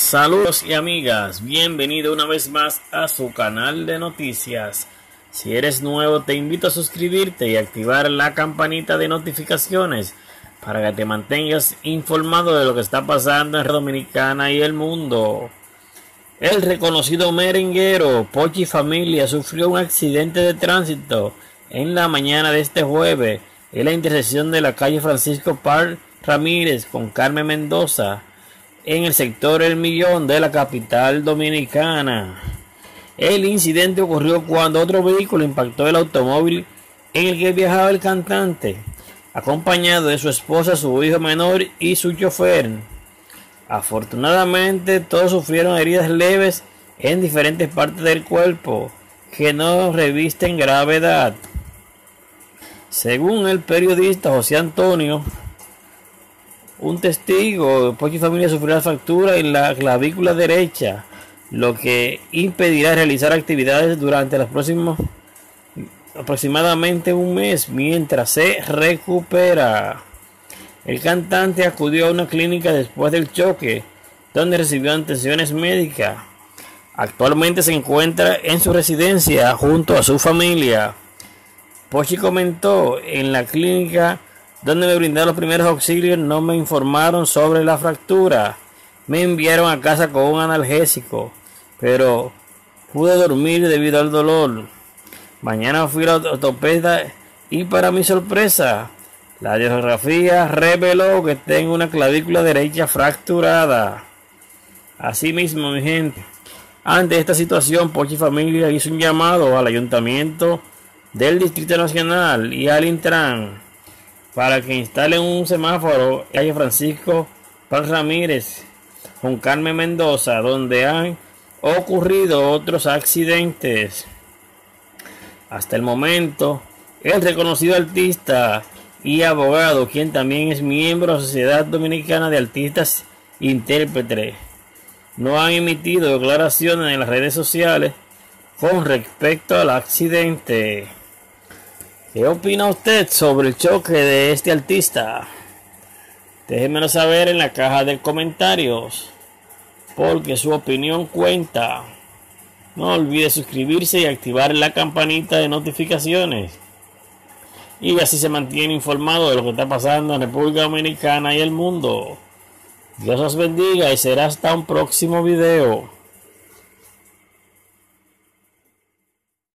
Saludos y amigas, bienvenido una vez más a su canal de noticias. Si eres nuevo te invito a suscribirte y activar la campanita de notificaciones para que te mantengas informado de lo que está pasando en Dominicana y el mundo. El reconocido merenguero Pochi Familia sufrió un accidente de tránsito en la mañana de este jueves en la intersección de la calle Francisco Par Ramírez con Carmen Mendoza, en el sector El Millón de la capital dominicana. El incidente ocurrió cuando otro vehículo impactó el automóvil en el que viajaba el cantante, acompañado de su esposa, su hijo menor y su chofer. Afortunadamente, todos sufrieron heridas leves en diferentes partes del cuerpo que no revisten gravedad. Según el periodista José Antonio, un testigo, Pochi Familia sufrió la fractura en la clavícula derecha, lo que impedirá realizar actividades durante los próximos aproximadamente un mes mientras se recupera. El cantante acudió a una clínica después del choque, donde recibió atenciones médicas. Actualmente se encuentra en su residencia junto a su familia. Pochi comentó: en la clínica donde me brindaron los primeros auxilios no me informaron sobre la fractura. Me enviaron a casa con un analgésico, pero pude dormir debido al dolor. Mañana fui a la ortopeda y para mi sorpresa, la radiografía reveló que tengo una clavícula derecha fracturada. Asimismo, mi gente, ante esta situación, Pochi Familia hizo un llamado al Ayuntamiento del Distrito Nacional y al Intran para que instalen un semáforo en calle Francisco Pan Ramírez con Carmen Mendoza, donde han ocurrido otros accidentes. Hasta el momento, el reconocido artista y abogado, quien también es miembro de la Sociedad Dominicana de Artistas Intérpretes, no han emitido declaraciones en las redes sociales con respecto al accidente. ¿Qué opina usted sobre el choque de este artista? Déjenmelo saber en la caja de comentarios, porque su opinión cuenta. No olvide suscribirse y activar la campanita de notificaciones, y así se mantiene informado de lo que está pasando en República Dominicana y el mundo. Dios los bendiga y será hasta un próximo video.